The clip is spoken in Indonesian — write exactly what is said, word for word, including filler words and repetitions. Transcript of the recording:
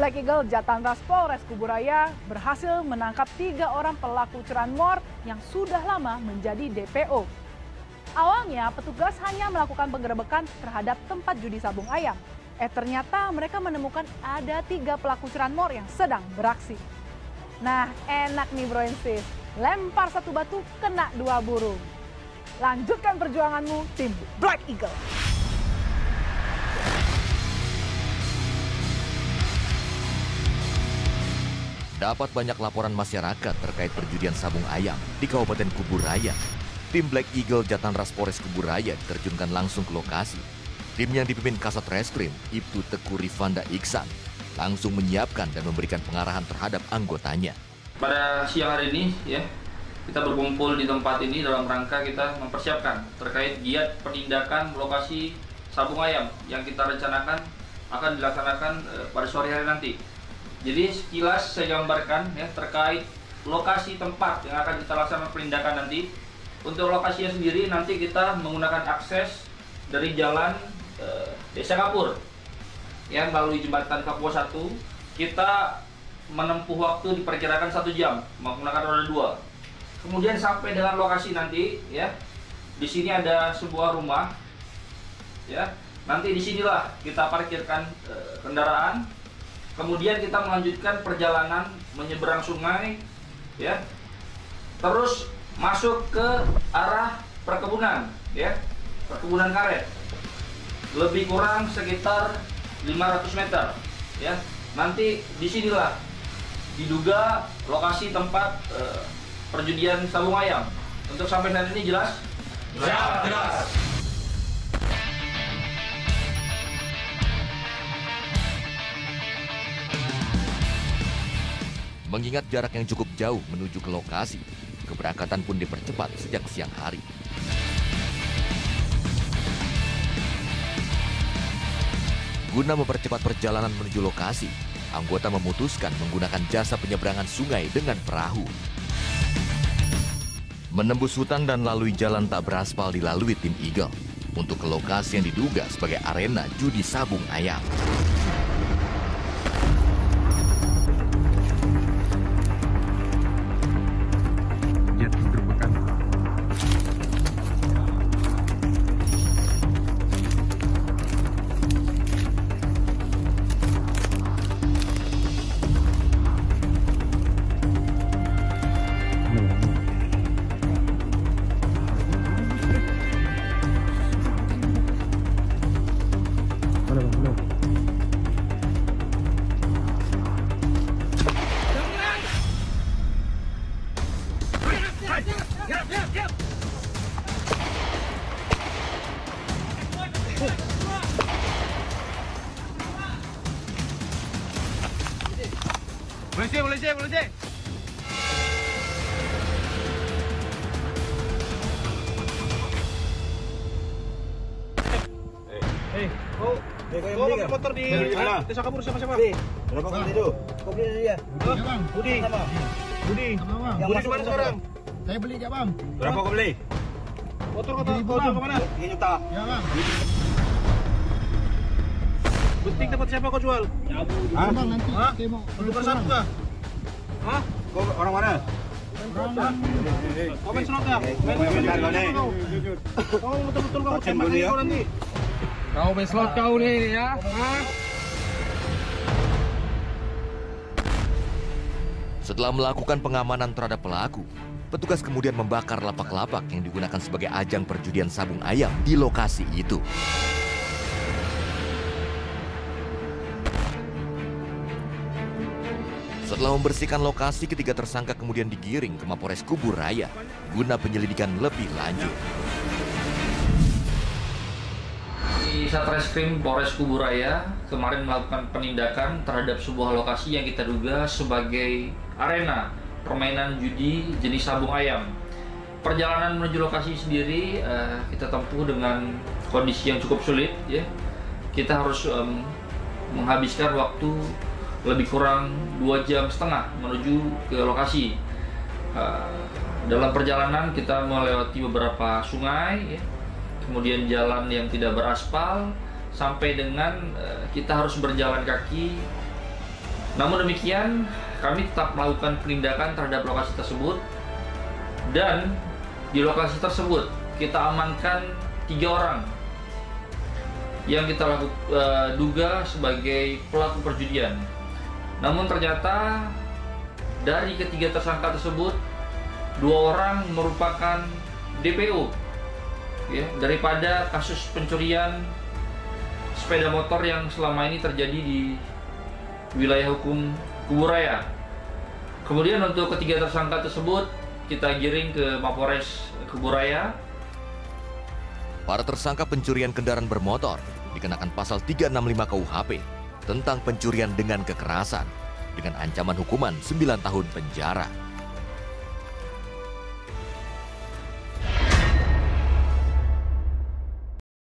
Black Eagle Jatanras Polres Kuburaya berhasil menangkap tiga orang pelaku curanmor yang sudah lama menjadi D P O. Awalnya petugas hanya melakukan penggerebekan terhadap tempat judi sabung ayam. Eh ternyata mereka menemukan ada tiga pelaku curanmor yang sedang beraksi. Nah enak nih bro and sis, lempar satu batu kena dua burung. Lanjutkan perjuanganmu tim Black Eagle. Dapat banyak laporan masyarakat terkait perjudian sabung ayam di Kabupaten Kuburaya. Tim Black Eagle Jatanras Polres Kuburaya diterjunkan langsung ke lokasi. Tim yang dipimpin Kasat Reskrim Ibtu Teku Rifanda Iksan langsung menyiapkan dan memberikan pengarahan terhadap anggotanya. Pada siang hari ini ya, kita berkumpul di tempat ini dalam rangka kita mempersiapkan terkait giat penindakan lokasi sabung ayam yang kita rencanakan akan dilaksanakan pada sore hari nanti. Jadi sekilas saya gambarkan ya terkait lokasi tempat yang akan kita laksanakan penindakan nanti. Untuk lokasinya sendiri nanti kita menggunakan akses dari jalan e, Desa Kapur yang melalui jembatan Kapua satu. Kita menempuh waktu diperkirakan satu jam menggunakan roda dua. Kemudian sampai dengan lokasi nanti ya, di sini ada sebuah rumah ya. Nanti disinilah kita parkirkan e, kendaraan. Kemudian kita melanjutkan perjalanan menyeberang sungai, ya, terus masuk ke arah perkebunan, ya, perkebunan karet, lebih kurang sekitar lima ratus meter, ya. Nanti disinilah diduga lokasi tempat eh, perjudian sabung ayam. Untuk sampai saat ini jelas? Ya, jelas. Mengingat jarak yang cukup jauh menuju ke lokasi, keberangkatan pun dipercepat sejak siang hari. Guna mempercepat perjalanan menuju lokasi, anggota memutuskan menggunakan jasa penyeberangan sungai dengan perahu. Menembus hutan dan lalui jalan tak beraspal dilalui tim Eagle untuk ke lokasi yang diduga sebagai arena judi sabung ayam. Boleh cek, boleh cek, boleh cek. Eh, eh, oh, kau pakai motor di Desa Kapur siapa-siapa? Berapa kali itu? Kau beli dari dia? Budi. Budi. Budi di mana sekarang? Saya beli ya bang. Berapa kau beli? Motor kau tahu kau jual ke mana? tiga juta. Ya bang. Penting tempat siapa kau jual? Ah bang nanti Hah? saya mau. Tukar satu kah? Hah? Kau orang mana? Kau main slot ya? Main Bentar kau nih. Kau betul-betul kau Pakai tembak dulu ya. kau nanti. Kau main slot kau nih ya? Hah? Setelah melakukan pengamanan terhadap pelaku, petugas kemudian membakar lapak-lapak yang digunakan sebagai ajang perjudian sabung ayam di lokasi itu. Setelah membersihkan lokasi, ketiga tersangka kemudian digiring ke Mapores Kuburaya guna penyelidikan lebih lanjut. Di Satreskrim Polres Kuburaya kemarin melakukan penindakan terhadap sebuah lokasi yang kita duga sebagai arena permainan judi jenis sabung ayam. Perjalanan menuju lokasi sendiri uh, kita tempuh dengan kondisi yang cukup sulit, ya. Kita harus um, menghabiskan waktu lebih kurang dua jam setengah menuju ke lokasi. Uh, dalam perjalanan kita melewati beberapa sungai, ya, kemudian jalan yang tidak beraspal, sampai dengan uh, kita harus berjalan kaki Namun demikian, kami tetap melakukan penindakan terhadap lokasi tersebut, dan di lokasi tersebut kita amankan tiga orang yang kita laku, uh, duga sebagai pelaku perjudian. Namun ternyata dari ketiga tersangka tersebut, dua orang merupakan D P O ya, daripada kasus pencurian sepeda motor yang selama ini terjadi di wilayah hukum Kuburaya. Kemudian untuk ketiga tersangka tersebut kita giring ke Mapores Kuburaya. Para tersangka pencurian kendaraan bermotor dikenakan pasal tiga enam lima K U H P tentang pencurian dengan kekerasan dengan ancaman hukuman sembilan tahun penjara.